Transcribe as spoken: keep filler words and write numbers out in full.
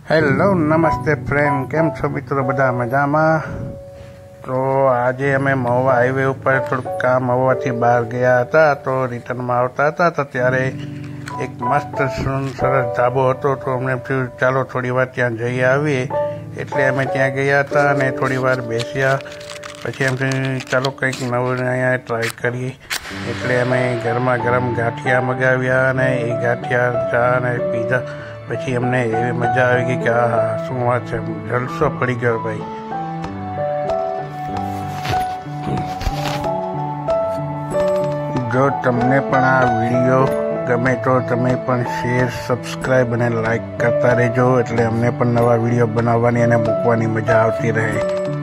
Hello નમસ્તે friend, કેમ છો મિત્રો? બધા મજામાં? તો આજે અમે મહુવા હાઈવે ઉપર થોડુંક કામ હોવાથી બહાર ગયા હતા, તો રિટર્નમાં આવતા હતા તો ત્યારે એક મસ્ત સરસ ધાબો હતો, તો અમને થયું ચાલો થોડી વાર ત્યાં જઈ આવીએ. એટલે અમે ત્યાં ગયા હતા અને થોડી વાર બેસ્યા. પછી એમ ચાલો કંઈક નવું અહીંયા ટ્રાય કરીએ. એટલે અમે ગરમા ગરમ ગાંઠિયા મગાવ્યા અને એ ગાંઠિયા ચા અને પીઝા. પછી અમને એવી મજા આવી ગઈ કે આ હા શું વાત છે, જલસો પડી ગયો ભાઈ. જો તમને પણ આ વિડીયો ગમે તો તમે પણ શેર, સબસ્ક્રાઈબ અને લાઈક કરતા રહેજો, એટલે અમને પણ નવા વિડીયો બનાવવાની અને મૂકવાની મજા આવતી રહે.